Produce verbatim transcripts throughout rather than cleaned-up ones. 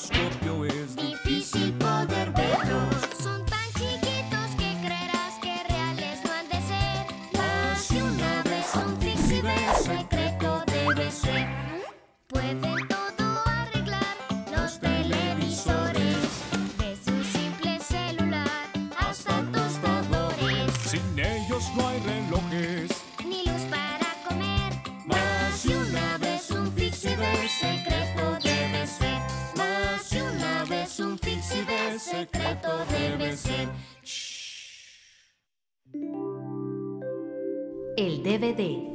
microscopio es difícil poder verlos. Son tan chiquitos que creerás que reales no han de ser. Mas si una vez un Fixie ve, secreto debe ser. Pueden todo arreglar los televisores, de su simple celular hasta tostadores. Sin ellos no hay relojes. Ni luz para comer. Mas si una vez un Fixie ve, secreto debe ser. Mas si una vez un Fixie ve, secreto debe ser. El D V D.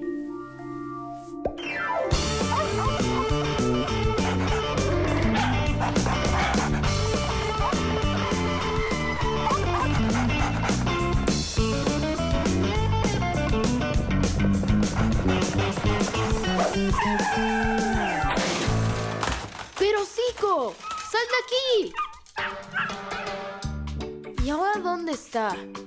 ¡Pero Zico! ¡Sal de aquí! ¿Y ahora dónde está?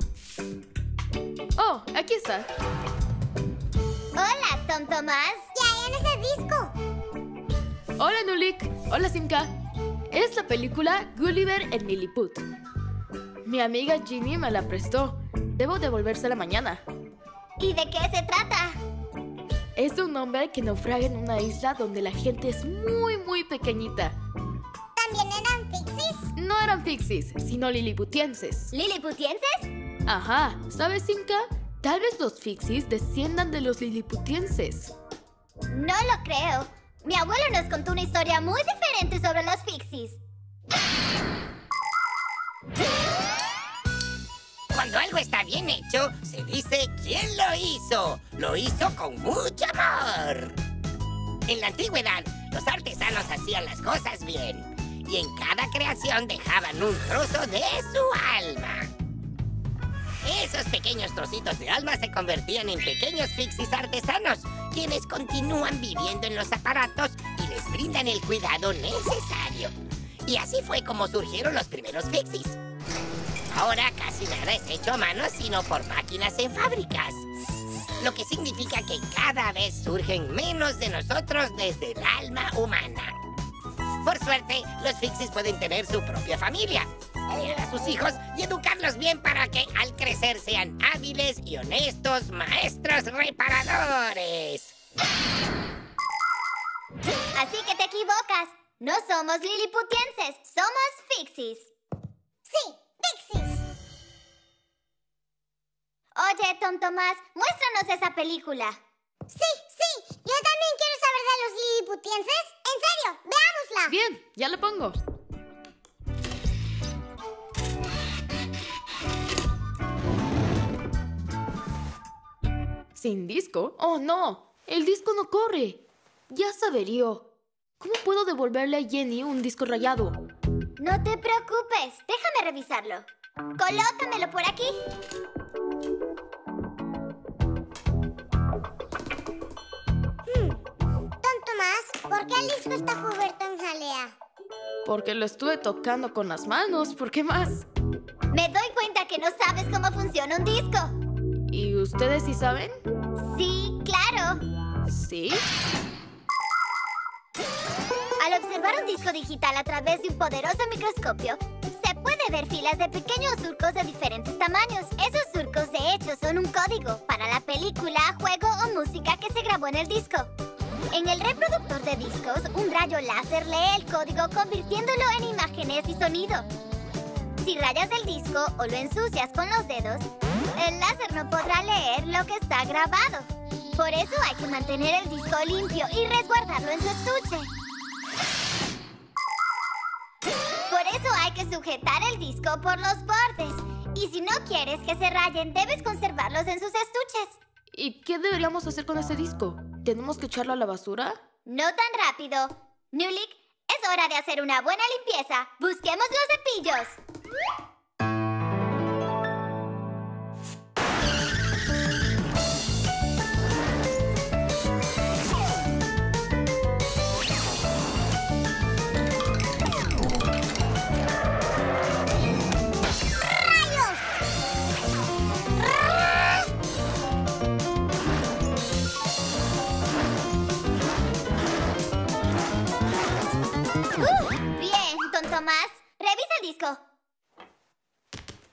Oh, aquí está. Hola, Tom Tomás. ¿Qué hay en ese disco? Hola, Nulik. Hola, Simka. Es la película Gulliver en Lilliput. Mi amiga Ginny me la prestó. Debo devolvérsela mañana. ¿Y de qué se trata? Es de un hombre que naufraga en una isla donde la gente es muy, muy pequeñita. ¿También eran pixies? No eran pixies, sino liliputienses. ¿Liliputienses? Ajá. ¿Sabes, Simka? Tal vez los pixies desciendan de los liliputienses. No lo creo. Mi abuelo nos contó una historia muy diferente sobre los pixies. Cuando algo está bien hecho, se dice ¿quién lo hizo? Lo hizo con mucho amor. En la antigüedad, los artesanos hacían las cosas bien. Y en cada creación dejaban un trozo de su alma. Esos pequeños trocitos de alma se convertían en pequeños pixies artesanos, quienes continúan viviendo en los aparatos y les brindan el cuidado necesario. Y así fue como surgieron los primeros pixies. Ahora casi nada es hecho a mano, sino por máquinas en fábricas. Lo que significa que cada vez surgen menos de nosotros desde el alma humana. Por suerte, los pixies pueden tener su propia familia, criar a sus hijos y educarlos bien para que al crecer sean hábiles y honestos maestros reparadores. Así que te equivocas. No somos liliputienses, somos pixies. Sí, pixies. Oye, Tom Tomás, muéstranos esa película. Sí, sí, yo también quiero saber de los liliputienses. En serio, veámosla. Bien, ya la pongo. ¿Sin disco? ¡Oh, no! ¡El disco no corre! Ya se averió. ¿Cómo puedo devolverle a Jenny un disco rayado? No te preocupes, déjame revisarlo. Colócamelo por aquí. Hmm. Tom Tomás, ¿por qué el disco está cubierto en jalea? Porque lo estuve tocando con las manos. ¿Por qué más? Me doy cuenta que no sabes cómo funciona un disco. ¿Y ustedes sí saben? Sí, claro. ¿Sí? Al observar un disco digital a través de un poderoso microscopio, se puede ver filas de pequeños surcos de diferentes tamaños. Esos surcos, de hecho, son un código para la película, juego o música que se grabó en el disco. En el reproductor de discos, un rayo láser lee el código convirtiéndolo en imágenes y sonido. Si rayas el disco o lo ensucias con los dedos, el láser no podrá leer lo que está grabado. Por eso hay que mantener el disco limpio y resguardarlo en su estuche. Por eso hay que sujetar el disco por los bordes. Y si no quieres que se rayen, debes conservarlos en sus estuches. ¿Y qué deberíamos hacer con ese disco? ¿Tenemos que echarlo a la basura? No tan rápido. Nulik, es hora de hacer una buena limpieza. ¡Busquemos los cepillos!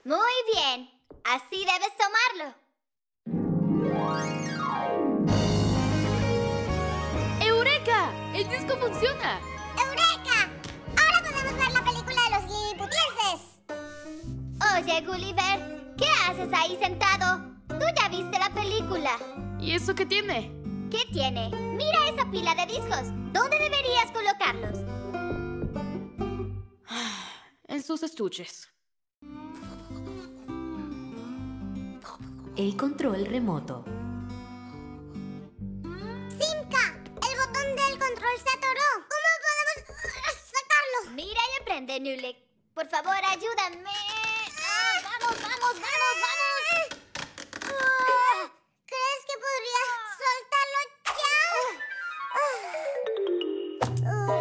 Muy bien. Así debes tomarlo. ¡Eureka! ¡El disco funciona! ¡Eureka! Ahora podemos ver la película de los liliputienses. Oye, Gulliver, ¿qué haces ahí sentado? Tú ya viste la película. ¿Y eso qué tiene? ¿Qué tiene? Mira esa pila de discos. ¿Dónde deberías colocarlos? En sus estuches. El control remoto. ¡Simka! El botón del control se atoró. ¿Cómo podemos uh, sacarlo? Mira y aprende, Nulik. Por favor, ayúdame. Ah, ¡Vamos, vamos, vamos, vamos! Uh, ¿Crees que podrías soltarlo ya? Uh,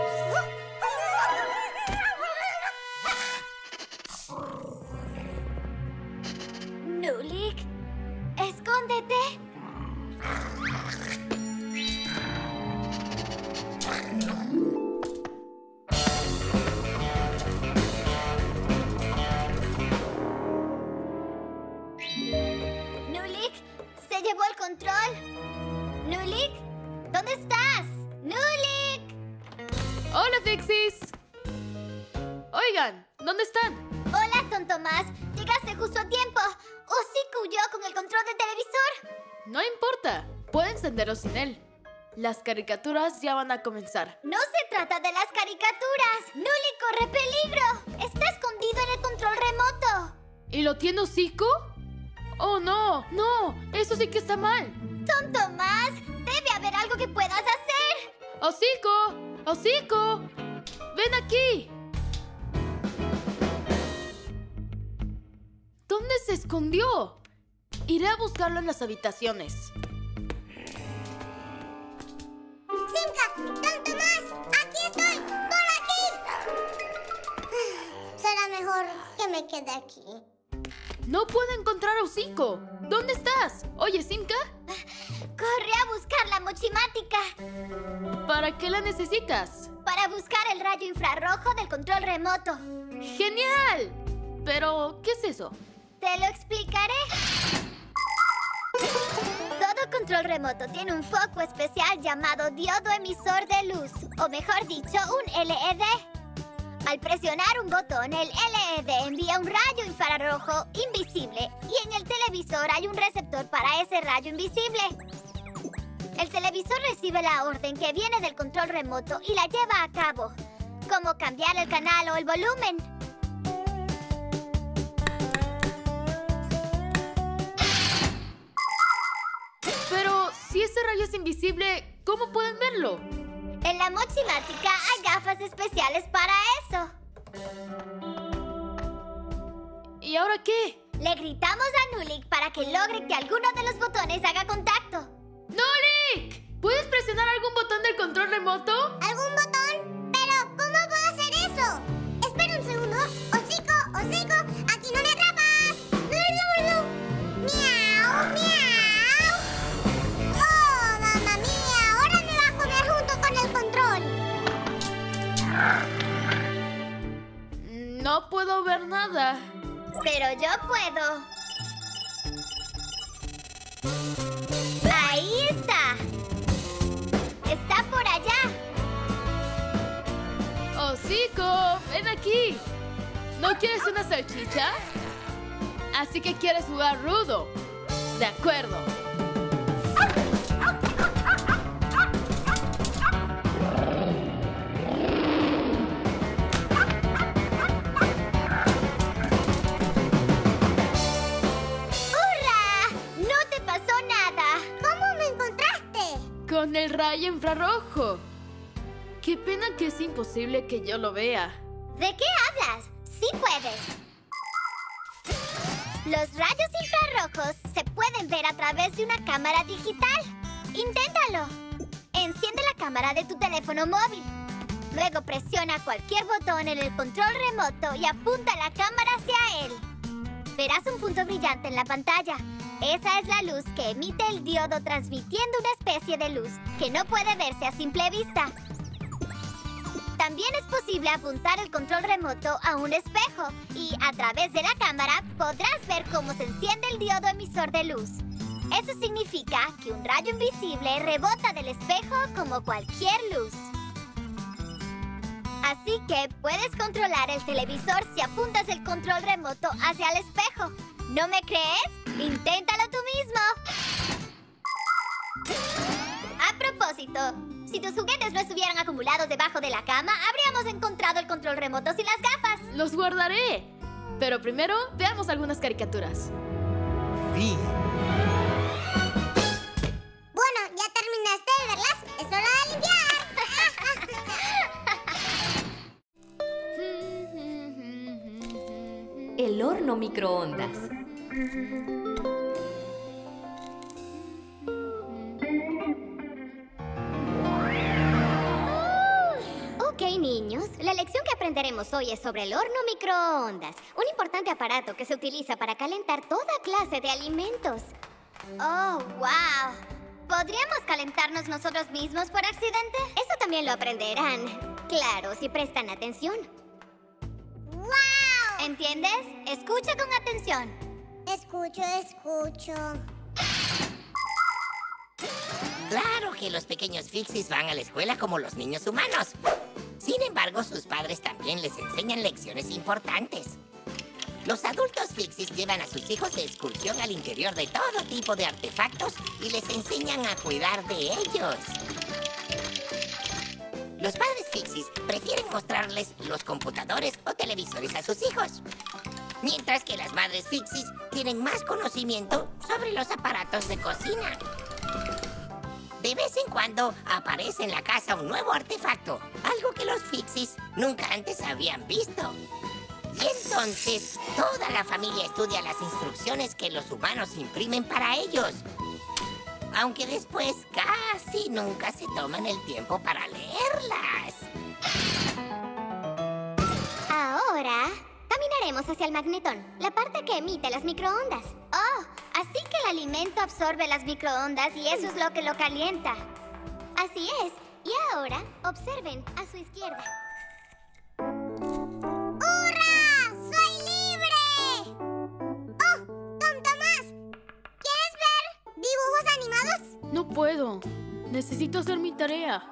Nulik, escóndete. Nulik, se llevó el control. Nulik, ¿dónde estás? Nulik. ¡Hola, Fixies! Oigan, ¿dónde están? Hola, Don Tomás. Llegaste justo a tiempo. Hocico huyó con el control del televisor. No importa, puedo encenderlo sin él. Las caricaturas ya van a comenzar. No se trata de las caricaturas. Nulik corre peligro. Está escondido en el control remoto. ¿Y lo tiene hocico? ¡Oh, no! ¡No! ¡Eso sí que está mal! Don Tomás, debe haber algo que puedas hacer. ¡Hocico! ¡Hocico! ¡Ven aquí! ¿Dónde se escondió? Iré a buscarlo en las habitaciones. ¡Simka! ¡Don Tomás! ¡Aquí estoy! ¡Por aquí! Será mejor que me quede aquí. No puedo encontrar a Hocico. ¿Dónde estás? Oye, Simka, Corre a buscar la mochimática. ¿para qué la necesitas? Para buscar el rayo infrarrojo del control remoto. ¡Genial! Pero, ¿qué es eso? Te lo explicaré. Todo control remoto tiene un foco especial llamado diodo emisor de luz, o mejor dicho, un L E D. Al presionar un botón, el L E D envía un rayo infrarrojo invisible y en el televisor hay un receptor para ese rayo invisible. El televisor recibe la orden que viene del control remoto y la lleva a cabo, como cambiar el canal o el volumen. Pero, si ese rayo es invisible, ¿cómo pueden verlo? En la mochimática hay gafas especiales para eso. ¿Y ahora qué? Le gritamos a Nulik para que logre que alguno de los botones haga contacto. ¡Nulik! ¿Puedes presionar algún botón del control remoto? ¿Algún botón? Pero, ¿cómo puedo hacer eso? Espera un segundo. Hocico, hocico, aquí no me atrapas. ¡Miau, miau! ¡Oh, mamá mía! Ahora me va a comer junto con el control. No puedo ver nada. Pero yo puedo. Ahí está. Está por allá. ¡Hocico! ¡Ven aquí! ¿No quieres una salchicha? Así que quieres jugar rudo. De acuerdo. ¡Hurra! ¡No te pasó nada! ¿Cómo me encontraste? Con el rayo infrarrojo. Qué pena que es imposible que yo lo vea. ¿De qué hablas? ¡Sí puedes! Los rayos infrarrojos se pueden ver a través de una cámara digital. ¡Inténtalo! Enciende la cámara de tu teléfono móvil. Luego presiona cualquier botón en el control remoto y apunta la cámara hacia él. Verás un punto brillante en la pantalla. Esa es la luz que emite el diodo transmitiendo una especie de luz que no puede verse a simple vista. También es posible apuntar el control remoto a un espejo y a través de la cámara podrás ver cómo se enciende el diodo emisor de luz. Eso significa que un rayo invisible rebota del espejo como cualquier luz. Así que puedes controlar el televisor si apuntas el control remoto hacia el espejo. ¿No me crees? ¡Inténtalo tú mismo! A propósito, si tus juguetes no estuvieran acumulados debajo de la cama, habríamos encontrado el control remoto sin las gafas. ¡Los guardaré! Pero primero, veamos algunas caricaturas. Bien. Bueno, ya terminaste de verlas. Es hora de limpiar. El horno microondas. Ok, niños, la lección que aprenderemos hoy es sobre el horno microondas, un importante aparato que se utiliza para calentar toda clase de alimentos. ¡Oh, wow! ¿Podríamos calentarnos nosotros mismos por accidente? Eso también lo aprenderán. Claro, si prestan atención. ¡Wow! ¿Entiendes? Escucha con atención. Escucho, escucho. Claro que los pequeños Fixies van a la escuela como los niños humanos. Sin embargo, sus padres también les enseñan lecciones importantes. Los adultos Fixies llevan a sus hijos de excursión al interior de todo tipo de artefactos y les enseñan a cuidar de ellos. Los padres Fixies prefieren mostrarles los computadores o televisores a sus hijos, mientras que las madres Fixies tienen más conocimiento sobre los aparatos de cocina. De vez en cuando aparece en la casa un nuevo artefacto, algo que los Fixies nunca antes habían visto. Y entonces, toda la familia estudia las instrucciones que los humanos imprimen para ellos. Aunque después casi nunca se toman el tiempo para leerlas. Ahora, caminaremos hacia el magnetón, la parte que emite las microondas. Oh, así que el alimento absorbe las microondas y eso es lo que lo calienta. Así es. Y ahora, observen a su izquierda. ¡Hurra! ¡Soy libre! ¡Oh! ¡Don Tomás! ¿Quieres ver dibujos animados? No puedo. Necesito hacer mi tarea.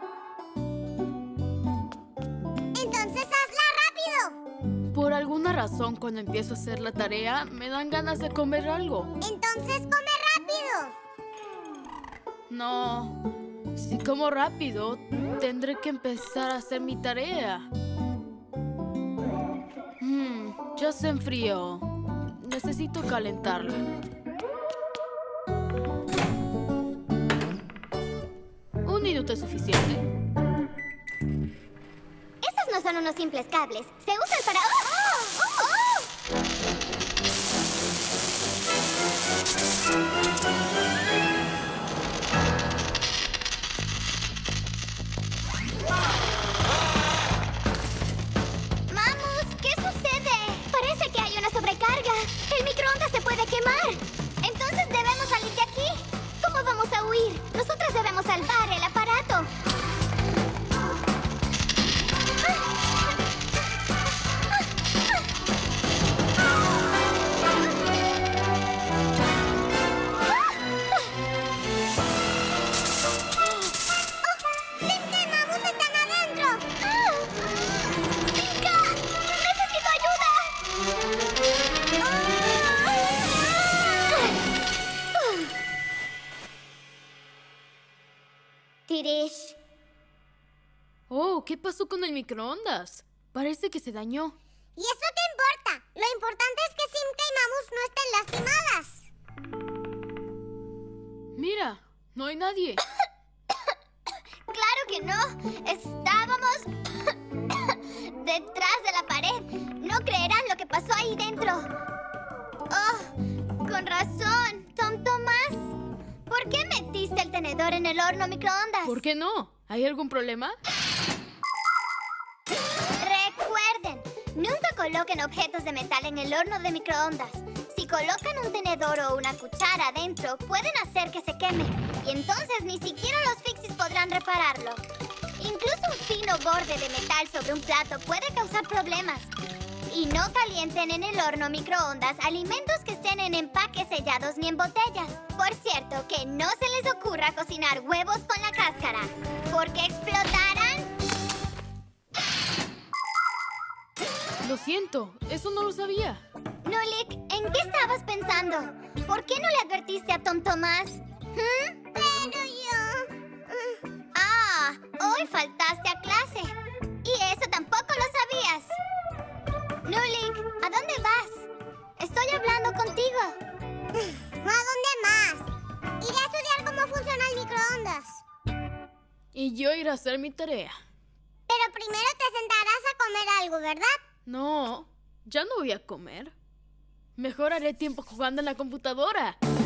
Entonces hazla rápido. Por alguna razón, cuando empiezo a hacer la tarea, me dan ganas de comer algo. Entonces come rápido. No. Si como rápido, tendré que empezar a hacer mi tarea. Hmm, ya se enfrió. Necesito calentarla. Un minuto es suficiente. Estos no son unos simples cables. Se usan para... ¡Oh! ¡Oh! ¡Oh! ¡Mamus! ¿Qué sucede? Parece que hay una sobrecarga. El microondas se puede quemar. Entonces debemos salir de aquí. ¿Cómo vamos a huir? Nosotras debemos salvar el aparato. Tirish. Oh, ¿qué pasó con el microondas? Parece que se dañó. ¿Y eso qué importa? Lo importante es que Simka y Mamus no estén lastimadas. Mira, no hay nadie. ¡Claro que no! Estábamos detrás de la pared. No creerán lo que pasó ahí dentro. ¡Oh! Con razón, Tom Tomás. ¿Por qué metiste el tenedor en el horno microondas? ¿Por qué no? ¿Hay algún problema? Recuerden, nunca coloquen objetos de metal en el horno de microondas. Si colocan un tenedor o una cuchara adentro, pueden hacer que se queme. Y entonces ni siquiera los Fixies podrán repararlo. Incluso un fino borde de metal sobre un plato puede causar problemas. Y no calienten en el horno microondas alimentos que estén en empaques sellados ni en botellas. Por cierto, que no se les ocurra cocinar huevos con la cáscara, porque explotarán. Lo siento, eso no lo sabía. Nulik, ¿en qué estabas pensando? ¿Por qué no le advertiste a Tom Tomás? ¿Mm? Pero yo... Ah, hoy faltaste a clase. Y eso tampoco lo sabías. Nulik, ¿a dónde vas? Estoy hablando contigo. ¿A dónde más? Iré a estudiar cómo funciona el microondas. Y yo iré a hacer mi tarea. Pero primero te sentarás a comer algo, ¿verdad? No, ya no voy a comer. Mejor haré tiempo jugando en la computadora.